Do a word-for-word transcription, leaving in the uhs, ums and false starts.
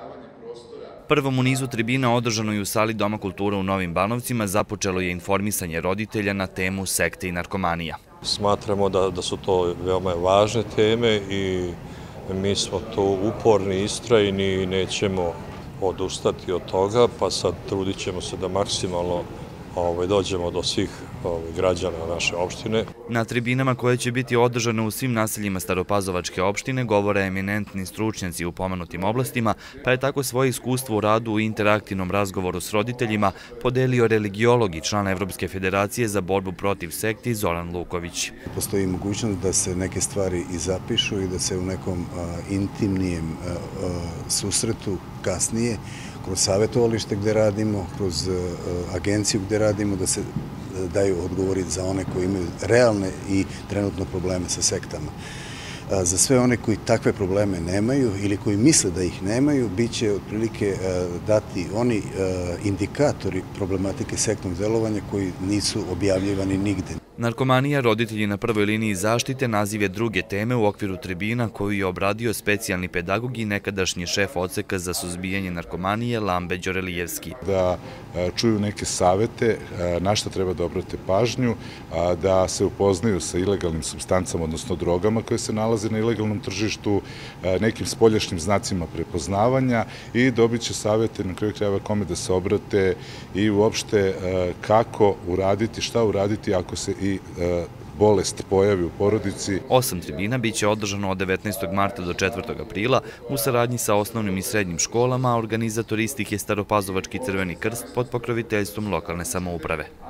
Prvom u nizu tribina održanoj u sali Doma kulture u Novim Banovcima započelo je informisanje roditelja na temu sekte i narkomanija. Smatramo da, da su to veoma važne teme i mi smo to uporni, istrajni i nećemo odustati od toga, pa sad trudit ćemo se da maksimalno ovaj, dođemo do svih ovaj, građana naše opštine. Na tribinama koje će biti održane u svim naseljima Staropazovačke opštine govore eminentni stručnjaci u pomenutim oblastima, pa je tako svoje iskustvo u radu u interaktivnom razgovoru s roditeljima podelio religiolog i član Evropske federacije za borbu protiv sekti Zoran Luković. Postoji mogućnost da se neke stvari i zapišu i da se u nekom a, intimnijem a, a, susretu kasnije kroz savjetovalište gde radimo, kroz agenciju gde radimo, da se daju odgovori za one koji imaju realne i trenutno probleme sa sektama. Za sve one koji takve probleme nemaju ili koji misle da ih nemaju, bit će otprilike dati oni indikatori problematike sektnog delovanja koji nisu objavljivani nigde. Narkomanija, roditelji na prvoj liniji zaštite, naziv je druge teme u okviru tribina koju je obradio specijalni pedagog i nekadašnji šef odseka za suzbijanje narkomanije Lambe Đorelijevski. Da čuju neke savete, na šta treba da obrate pažnju, da se upoznaju sa ilegalnim supstancama, odnosno drogama koje se nalaze na ilegalnom tržištu, nekim spoljašnjim znacima prepoznavanja i dobit će savete na kraju krajeva kome da se obrate i uopšte kako uraditi, šta uraditi ako se i bolest pojavi u porodici. Osam tribina biće održano od devetnaestog marta do četvrtog aprila u saradnji sa osnovnim i srednjim školama, a organizator istih je Staropazovački Crveni krst pod pokroviteljstvom lokalne samouprave.